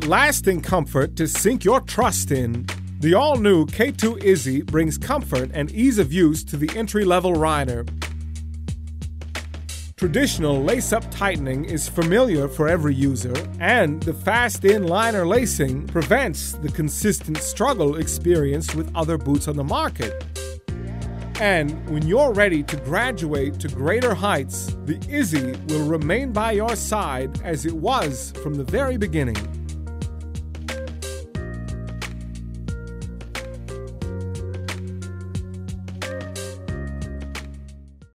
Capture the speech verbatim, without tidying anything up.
lasting comfort to sink your trust in. The all-new K two Izzy brings comfort and ease of use to the entry-level rider. Traditional lace-up tightening is familiar for every user, and the fast-in liner lacing prevents the consistent struggle experienced with other boots on the market. And when you're ready to graduate to greater heights, the Izzy will remain by your side as it was from the very beginning.